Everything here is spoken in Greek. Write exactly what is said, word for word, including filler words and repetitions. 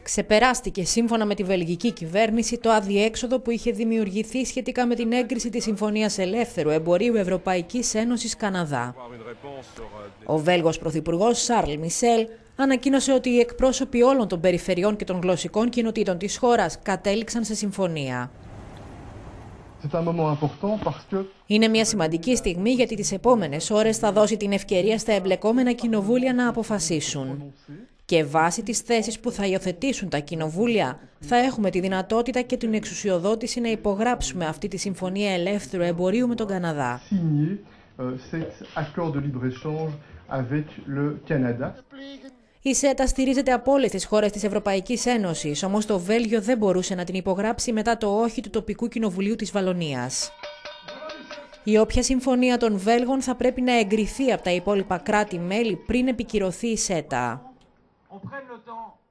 Ξεπεράστηκε σύμφωνα με τη βελγική κυβέρνηση το αδιέξοδο που είχε δημιουργηθεί σχετικά με την έγκριση της Συμφωνίας Ελεύθερου Εμπορίου Ευρωπαϊκής Ένωσης Καναδά. Ο Βέλγος Πρωθυπουργός Σαρλ Μισελ ανακοίνωσε ότι οι εκπρόσωποι όλων των περιφερειών και των γλωσσικών κοινοτήτων της χώρας κατέληξαν σε συμφωνία. Είναι μια σημαντική στιγμή γιατί τις επόμενες ώρες θα δώσει την ευκαιρία στα εμπλεκόμενα κοινοβούλια να αποφασίσουν. Και βάσει τις θέσεις που θα υιοθετήσουν τα κοινοβούλια, θα έχουμε τη δυνατότητα και την εξουσιοδότηση να υπογράψουμε αυτή τη Συμφωνία Ελεύθερου Εμπορίου με τον Καναδά. Η ΣΕΤΑ στηρίζεται από όλες τις χώρες της Ευρωπαϊκής Ένωσης, όμως το Βέλγιο δεν μπορούσε να την υπογράψει μετά το όχι του τοπικού κοινοβουλίου της Βαλωνίας. Η όποια συμφωνία των Βέλγων θα πρέπει να εγκριθεί από τα υπόλοιπα κράτη-μέλη πριν επικυρωθεί η ΣΕΤΑ.